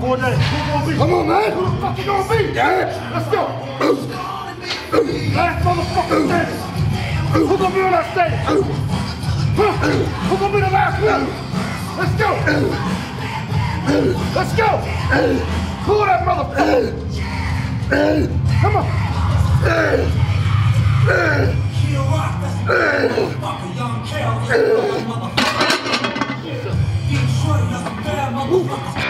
more than it. Come on, man. Who the fuck you gonna be? Yeah. Let's go. Last motherfucker standing. Who gonna be on that stage? Who gonna be the last one? Let's go. Let's go. Pull that motherfucker. Come on. Young Kel, motherfucker. Detroit, that's a bad motherfucker.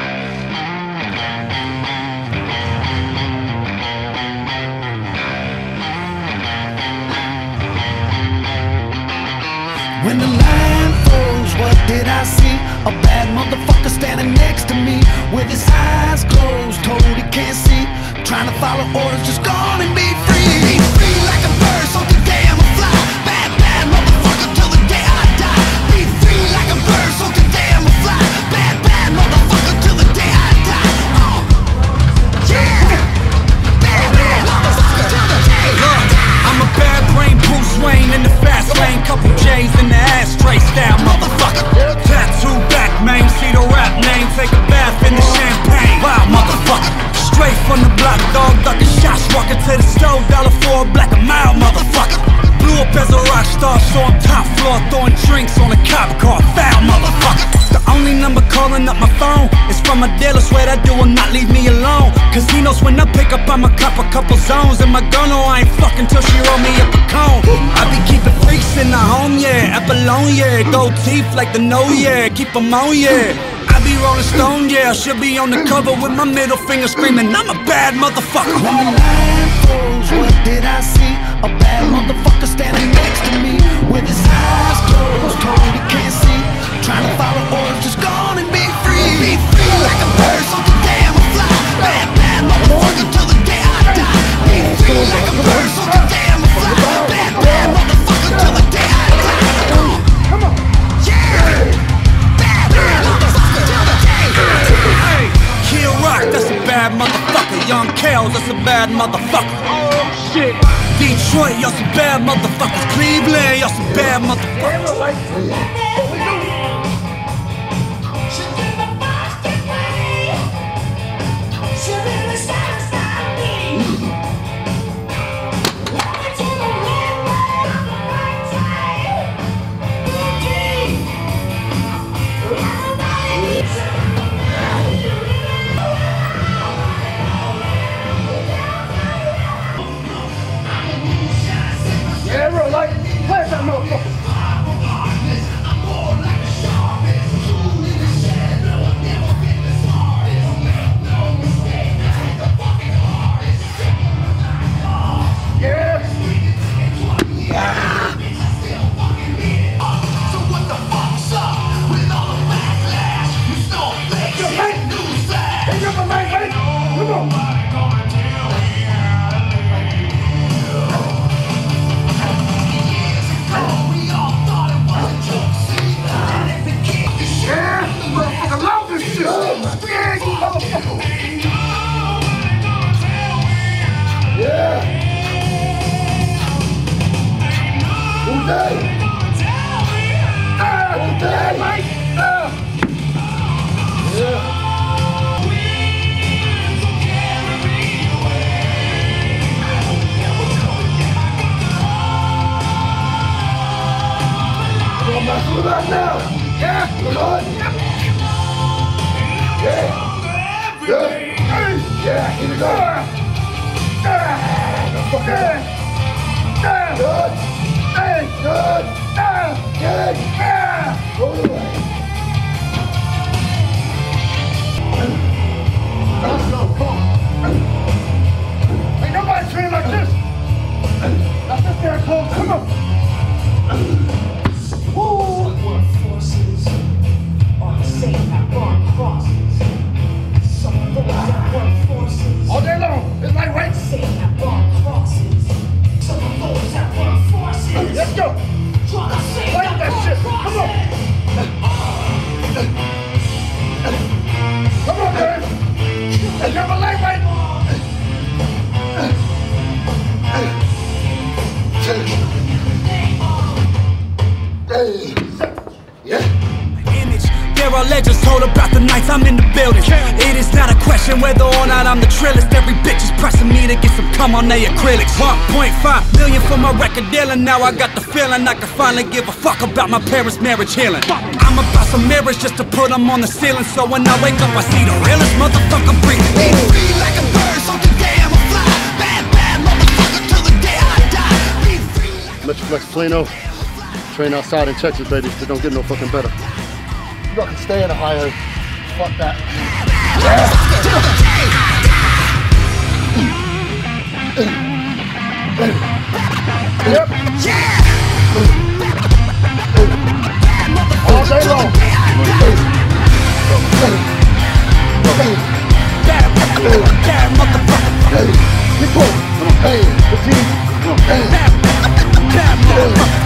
When the line froze, what did I see? A bad motherfucker standing next to me with his eyes closed, told he can't see. Trying to follow orders, just gone and be free. Be free like a bird, so today I'ma fly. Bad, bad motherfucker till the day I die. Be free like a bird, so today I'ma fly. Bad, bad motherfucker till the day I die. Yeah! Bad, bad motherfucker till the day I die. I'm a bad brain Bruce Wayne in the fast lane. Couple J's in the ashtray style, motherfucker. Tattoo back, man, see the rap name. Take a bath in the champagne. Wow, motherfucker. Straight from the block, dog, ducking shots. Walking to the stove, $1 for a black a mile, motherfucker. Blew up as a rock star, so I'm top floor. Throwing drinks on a cop car, foul, motherfucker. The only number calling up my phone is from a dealer, swear that dude will not leave me alone. Cause he knows when I pick up, I'ma cop a couple zones. And my girl know I ain't fucking till she roll me up a cone. I be keeping freaks in the home, yeah. Apollon, yeah. Gold teeth like the no, yeah. Keep them on, yeah. I be Rolling Stone, yeah. I should be on the cover with my middle finger screaming, I'm a bad motherfucker. When the line froze, what did I see? A bad motherfucker standing next to me with his eyes closed, told he can't see. Trying to follow orders, just gone and be free. Be free like a bird, so today I'ma fly. Bad, bad motherfucker till the day I die. Be free like a bird, so today I'ma fly. Bad, bad motherfucker till the day I die. Come on, yeah. Bad, bad motherfucker till the day I die. Hey, Kill Rock, that's a bad motherfucker. Young Kel, that's a bad motherfucker. Oh shit. Detroit, y'all some bad motherfuckers. Cleveland, y'all some bad motherfuckers. Ain't nobody training like this. That's just their clothes. Come on. Woo. Forces are the same at armed crosses. Some of those that work forces All day long. It's like right. same at armed crosses. Some of those that work forces Let's go. try to save Like that shit. Come on. I just told about the nights I'm in the building. It is not a question whether or not I'm the trillest. Every bitch is pressing me to get some cum on they acrylics. 1.5 million for my record deal, and now I got the feeling I can finally give a fuck about my parents' marriage healing. I'm about some mirrors just to put them on the ceiling, so when I wake up I see the realest motherfucker breathing. Be free like a bird, so today I'm a fly. Bad, bad motherfucker till the day I die. Be free like Metroflex Plano. Train outside in Texas, baby. It don't get no fucking better. You fucking stay in Ohio. Fuck that. Yep. All day long. Bad motherfucker. Keep going. Hey, the team. Bad motherfucker.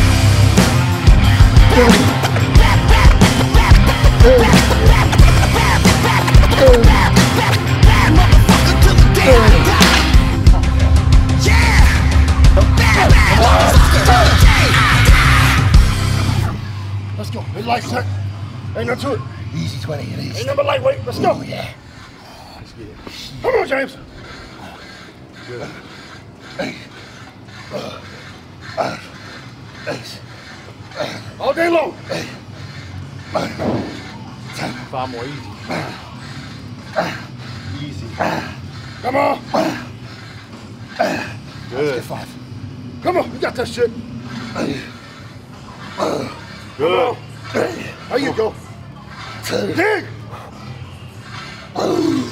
Let's go. His light set. Ain't no to it. Easy 20 it is. Ain't number lightweight. Let's go. Oh, yeah. Let's get it. Come on, James. Good. All day long. 5 more. Easy. Easy. Come on. Good. 5. Come on. You got that shit. Good. There you go. Dig.